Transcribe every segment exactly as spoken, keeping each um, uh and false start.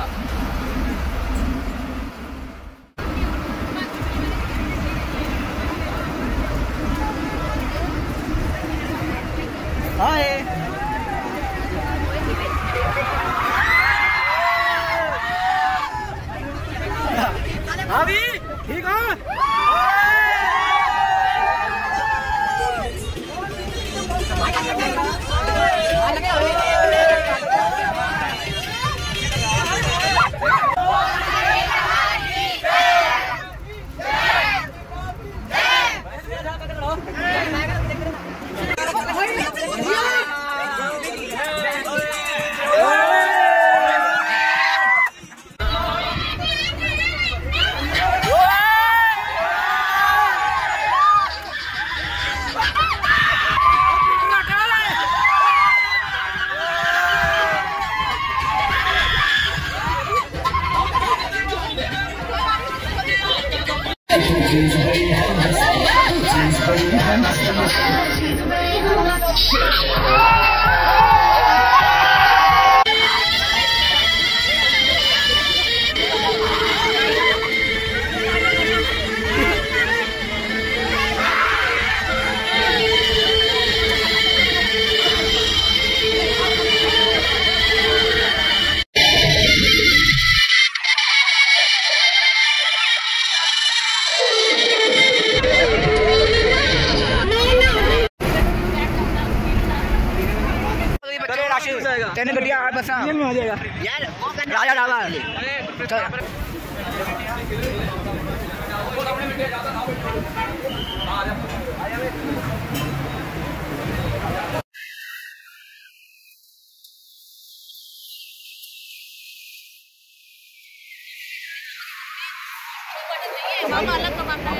हाय अभी ठीक है। तेन गड्डिया आठ बस आ जाएगा यार राजा ढाबा। मामा अलग का मामला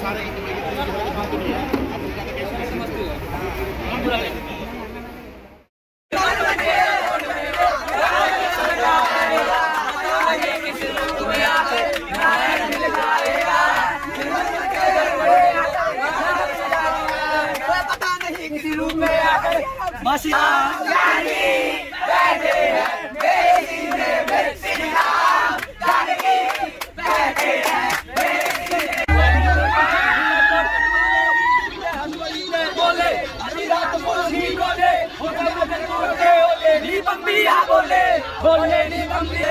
बोले बोले नी बम्बी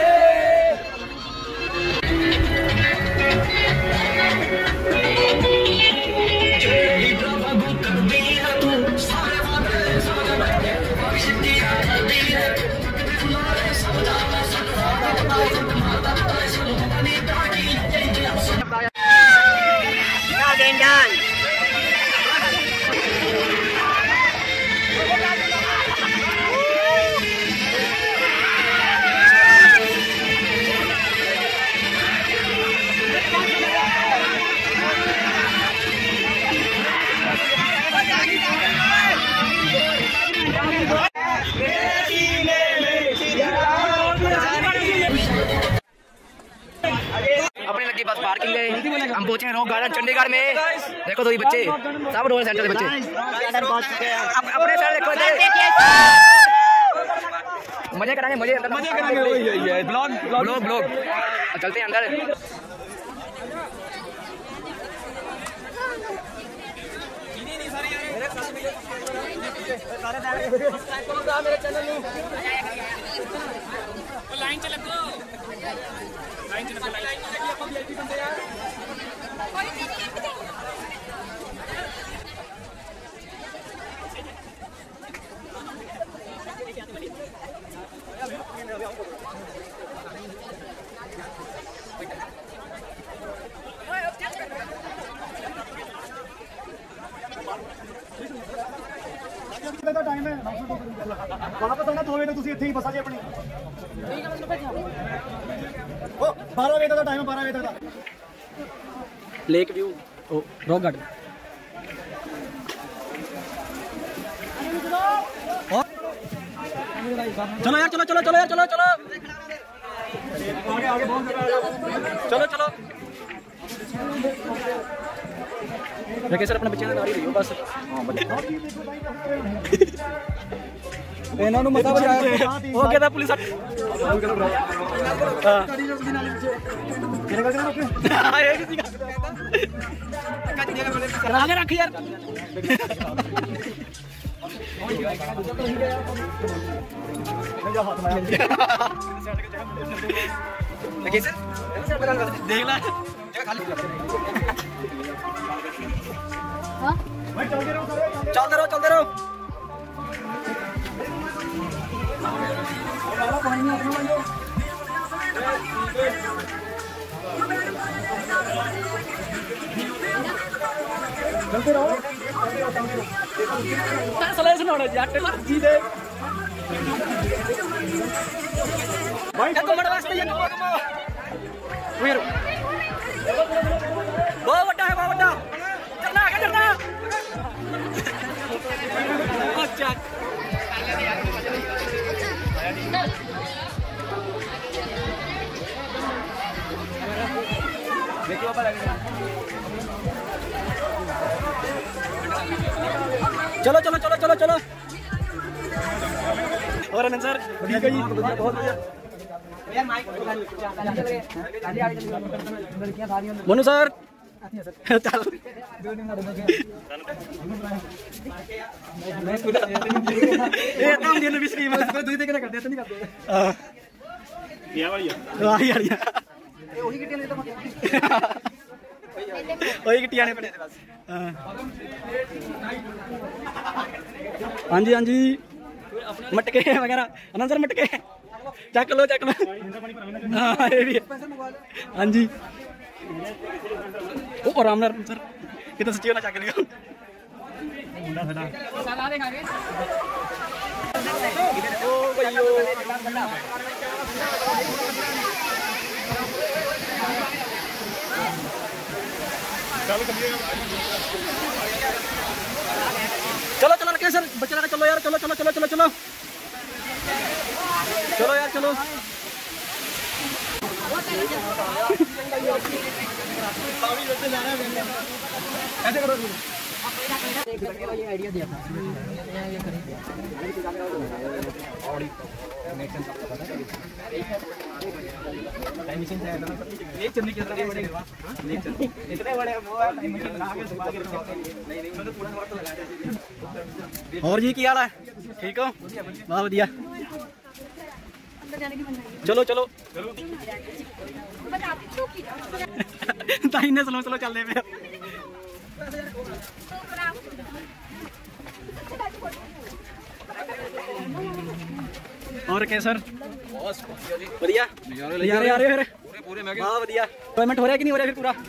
बस पार्किंग है। हम पहुंचे हैं रॉक गार्डन चंडीगढ़ में। देखो तो ये बच्चे सब रोड सेंटर के बच्चे अपने सर देखो मजे कराएंगे मजे मजे कराएंगे ब्लॉग ब्लॉग ब्लॉग चलते हैं अंदर। लाइन चले लाइन चले टाइम है वापस आना दो बजे तुम इतने ही बसा जी अपनी बारह बजे तक टाइम है बारह बजे तक लेक व्यू रॉक गार्डन। चलो यार चलो चलो चलो यार चलो चलो आगे आगे बहुत चलो चलो देखिए सर अपने बच्चे ने गाड़ी रही हो बस ਇਹਨਾਂ ਨੂੰ ਮਤਾ ਵਜਾਇਆ ਉਹ ਕਹਿੰਦਾ ਪੁਲਿਸ आगे रख यार। देख ला चलते रहो चलते रहो। चलते रहो जट जी दे भाई वास्ते बहुत बड़ा है, बहुत बड़ा चलना आगे चलना। अच्छा चलो चलो चलो चलो चलो। और आनंद सर ठीक है जी, बहुत बढ़िया। मनु सर चल ये काम दिन बीस की मतलब दूध देके ना कर देते नहीं करते हां ये वाली वाह यार ये वही गिट्टियां तो वही गिट्टियां ने पड़े बस। हां जी हां जी मटके वगैरह आनंद सर मटके चक लो चक लो। हाँ ये भी हाँ जी वो आराम नाल सर कितना सच्ची होना चक लियो। चलो चलो रखे सर बच्चे लगा चलो यार चलो चलो चलो चलो चलो चलो यार चलो। ऐसे करो आइडिया दिया था इतने बड़े और जी की हाल है ठीक हो बहुत बढ़िया। चलो चलो ताई ने स्लो स्लो चलते पे और क्या सर बढ़िया यार यार फिर बहुत बढ़िया पेमेंट हो रहा है कि नहीं हो रहा फिर पूरा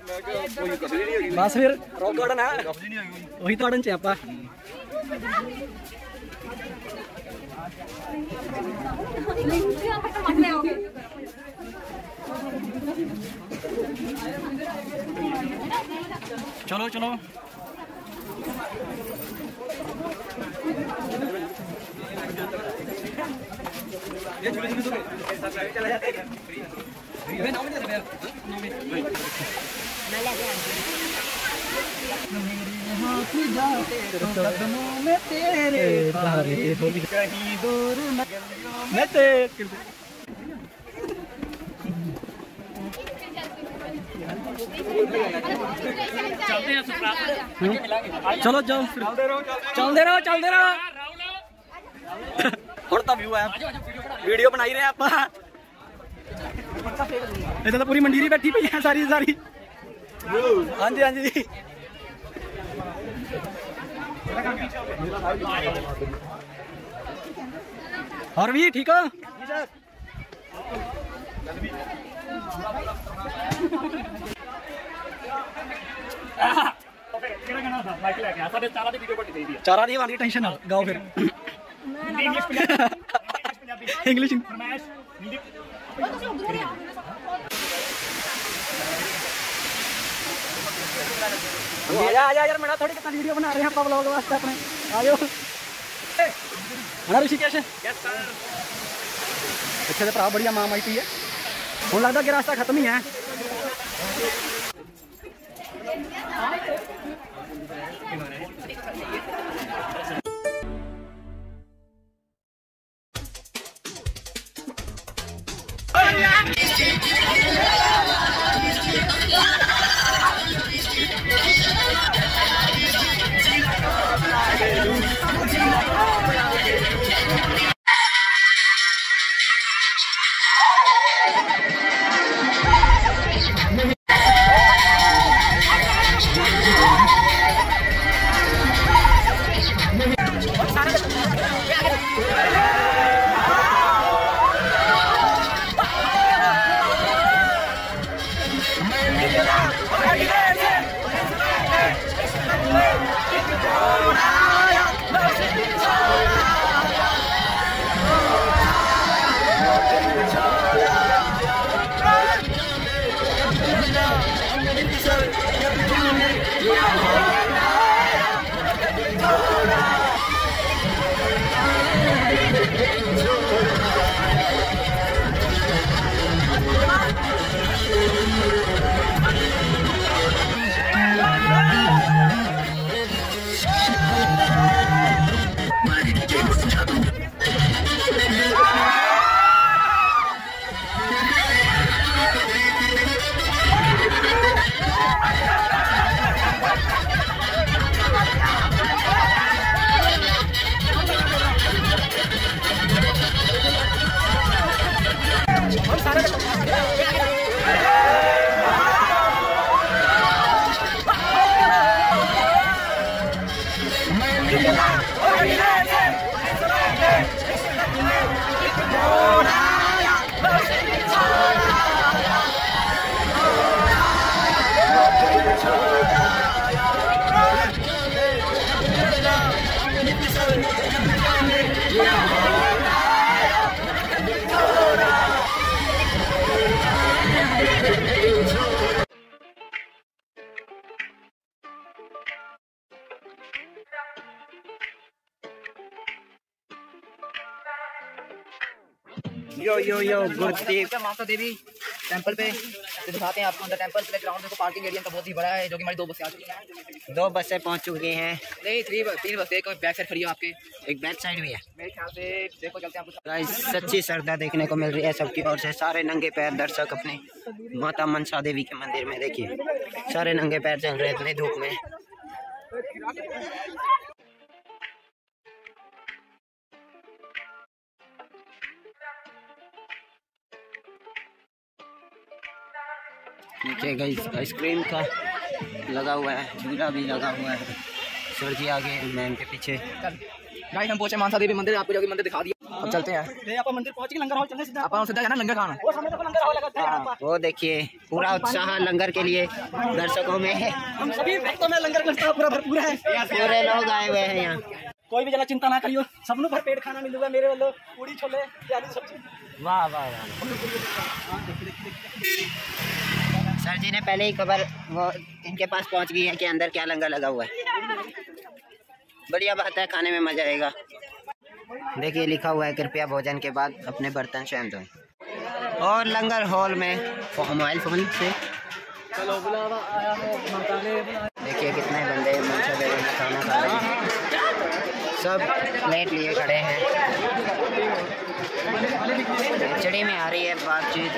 बस फिर रॉक गार्डन है वही तो गार्डन च आप चलो चलो चले जाते हैं में तेरे तारे कहीं दूर मैं तेरे चलो जाओ चलते रहो चलते रहो चलते रहो ਹੁਣ ਤਾਂ ਵਿਊ ਆਇਆ ਵੀਡੀਓ ਬਣਾਈ ਰਹੇ ਆਪਾਂ ਇੱਥੇ ਤਾਂ ਪੂਰੀ ਮੰਡੀਰੀ ਬੈਠੀ ਪਈ ਹੈ ਸਾਰੀ ਸਾਰੀ ਹਾਂਜੀ ਹਾਂਜੀ और भी ठीक हो चारा दी वाली टेंशन ना गाओ फिर इंग्लिश आजा आजा यार मैं थोड़ी कितना वीडियो बना रहे हैं व्लॉग वास्ते अपने आ जाओ ऋषिकेश पिछले तो भरा बढ़िया मां माई पी है हूँ लगता कि रास्ता खत्म ही है। यो यो यो गुरुदेव माता देवी टेंपल पे तो दिखाते हैं आपको अंदर टेंपल प्ले ग्राउंड देखो पार्किंग एरिया का बहुत ही बड़ा है जो कि हमारी दो बसें आ चुकी हैं। दो बसें पहुंच चुकी हैं। नहीं थ्री तीन बसें एक बैक साइड खड़ी है आपके एक बैक साइड भी है। मेरे ख्याल से देखो चलते हैं आपको। गाइस सच्ची श्रद्धा देखने को मिल रही है सबकी ओर से। सारे नंगे पैर दर्शक अपने माता मनसा देवी के मंदिर में देखिए सारे नंगे पैर चल रहे हैं इतनी धूप में। नीचे गाइस आइसक्रीम का लगा हुआ है, झूला भी लगा हुआ है। सर जी आगे मैं इनके पीछे। गाइस हम पहुंचे मनसा देवी मंदिर, आपको जो मंदिर दिखा दिया। अब चलते हैं मंदिर पहुंच के लंगर हॉल चलने सीधा अपन सीधा जाना लंगर खाना। वो सामने तो लंगर हॉल लगा है। वो देखिए पूरा उत्साह लंगर के लिए दर्शकों में है। हम सभी भक्तों में लंगर करता पूरा भरपूर है। पूरे लोग आए हुए हैं यहाँ। कोई भी जना चिंता ना करियो, सबनों भर पेट खाना मिलूगा मेरे वालों। पूरी छोले प्यारी सब्जी। वाह वाह वाह। सर जी ने पहले ही खबर वो इनके पास पहुंच गई है कि अंदर क्या लंगर लगा हुआ है। बढ़िया बात है, खाने में मजा आएगा। देखिए लिखा हुआ है कृपया भोजन के बाद अपने बर्तन स्वयं धोएं। और लंगर हॉल में मोबाइल फोन से देखिए कितने बंदे मनसा देवी में खाना खा रहे हैं। सब प्लेट लिए खड़े हैं। खिचड़ी में आ रही है बातचीत।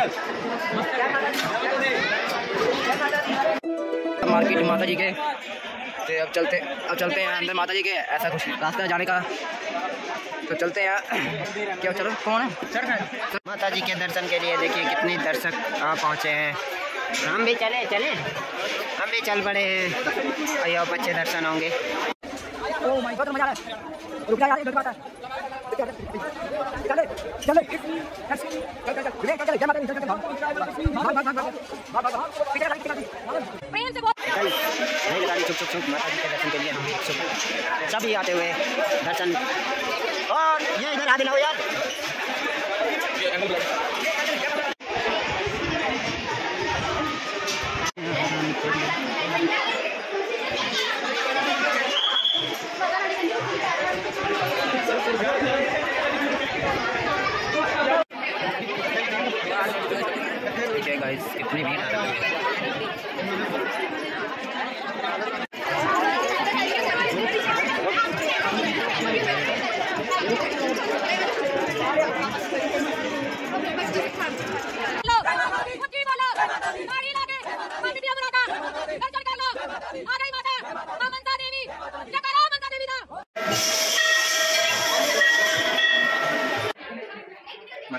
मार्केट माता जी के तो अब चलते अब चलते हैं अंदर माता जी के। ऐसा कुछ रास्ता जाने का तो चलते हैं। क्या चलो कौन है माता जी के दर्शन के लिए देखिए कितने दर्शक आ पहुँचे हैं। हम भी चले चले हम भी चल पड़े हैं। अयो बच्चे दर्शन होंगे। ओह माय गॉड मजा आ रहा है। रुक जा यार, इधर बात है। चले चले चल चल चल चल चल जय माता दी चल चल भाग भाग भाग भाग भाग भाग पीछे राइट पीछे प्रेम से बोल। नहीं गाड़ी चुप चुप चुप माता जी के दर्शन के लिए हम चुप सभी आते हुए दर्शन। और ये इधर आ दिलाओ यार। देखिए गाइस कितनी भीड़ आ रही है। Thank you.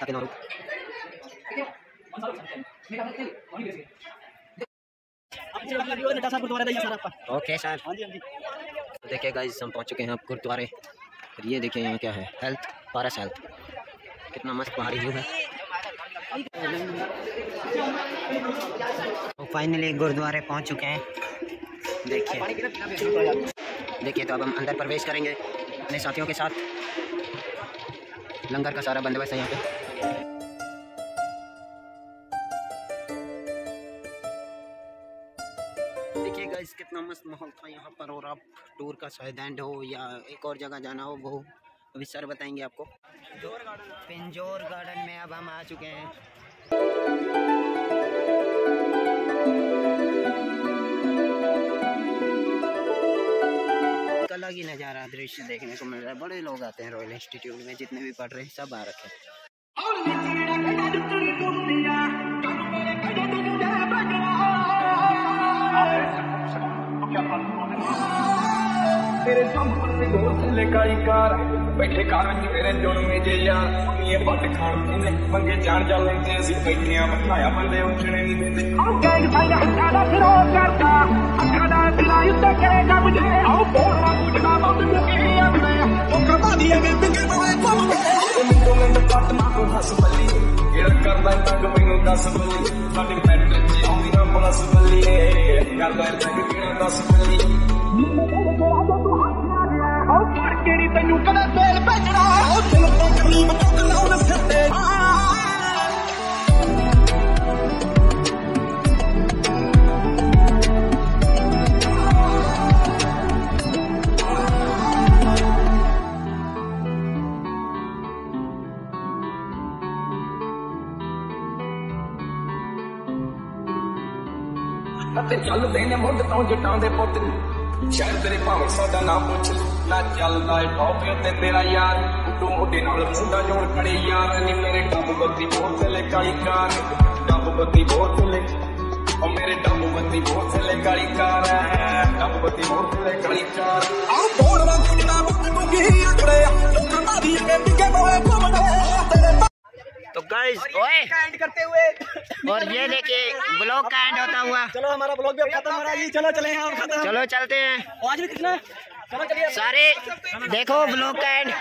माता के नौरू। Okay sir. देखिए गाइस हम पहुंच चुके हैं अब गुरुद्वारे। ये देखिए यहाँ क्या है, हेल्थ पारस हेल्थ, कितना मस्त पहाड़ी व्यू है। तो फाइनली गुरुद्वारे पहुंच चुके हैं। देखिए देखिए तो अब हम अंदर प्रवेश करेंगे अपने साथियों के साथ। लंगर का सारा बंदोबस्त है यहाँ पे। देखिए गाइस कितना मस्त माहौल था यहाँ पर। और आप टूर का शायद एंड हो या एक और जगह जाना हो वो अभी सर बताएंगे आपको। पिंजौर गार्डन में अब हम आ चुके हैं। अलग ही नज़ारा दृश्य देखने को मिल रहा है। बड़े लोग आते हैं रॉयल इंस्टीट्यूट में, जितने भी पढ़ रहे हैं सब आ रखे हैं। तेरे सामने गोले काली कार बैठे कार मेरे जोड़ में जे यार ये बट खान ने मंगे जान जा लेते सी बैठे आ मखाया बंदे उठने नहीं देते ओ गैंग भाई हक्का दा फिरो करता हक्का दा दिला युद्ध करेगा मुझे ओ बोलना मुझका बहुत मुकी अपने ओ कमा दिए मैं बिके मैं कम तो मैं तो काट मां को हंस बली केड़ करदा तंग मैनू दस बली साडी मैट्रिक दी आउंदी ना प्लस बली करदा तंग केड़ दस बली केड़ी तैनू कदे बेल भेजना ओ दिल तो कलीम तो लाउन सते ते चलदे ने मुंड तो जटां दे पुੱਤ शायद तेरे भावें साडा नाम पुछ ना चलदा है टॉप ते तेरा यार तू मुंडे नाल मुंडा जोड़ खड़े यार नी मेरे डब बत्ती बोतले काली कार डब बत्ती बोतले ओ मेरे डब बत्ती बोतले काली कार डब बत्ती बोतले काली कार आओ बोल रंग ना बुक बुकी अकड़े लोकां दा दी के बिके बोए घुमदे तेरे। तो गाइस ओए एंड करते हुए और ये देखिए ब्लॉग का एंड होता हुआ। चलो हमारा ब्लॉग भी अब खत्म हो रहा है जी। चलो चले हम खत्म। चलो चलते हैं आज भी कितना चलो चलिए सारे देखो ब्लॉग का एंड।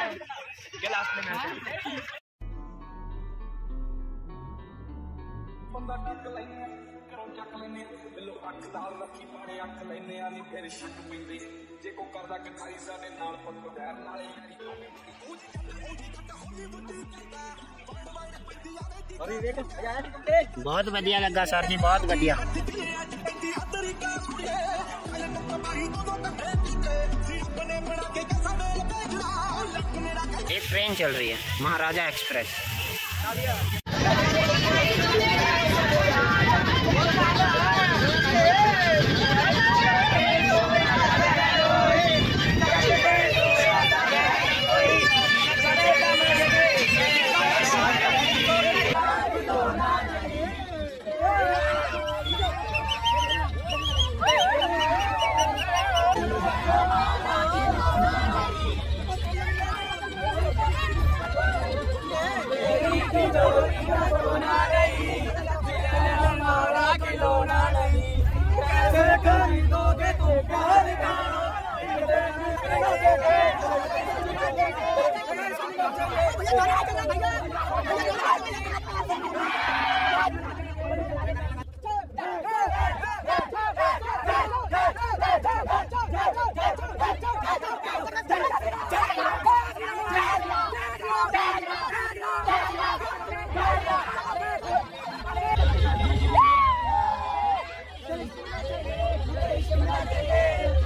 ਬੰਦਾ ਟੱਕ ਲੈਨੇ ਘਰੋਂ ਚੱਕ ਲੈਨੇ ਬਿੱਲੋ ਅੱਖ ਨਾਲ ਰੱਖੀ ਪਾਣੇ ਅੱਖ ਲੈਨੇ ਆ ਨਹੀਂ ਫਿਰ ਸ਼ੱਕ ਪੈਂਦੇ ਜੇ ਕੋ ਕਰਦਾ ਕਥਾਈ ਸਾਡੇ ਨਾਲ ਪੱਕ ਬੈਰ ਨਾਲੇ बहुत बढ़िया लगा सर जी, बहुत बढ़िया। एक ट्रेन चल रही है महाराजा एक्सप्रेस।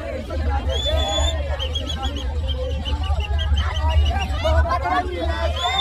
Yeah.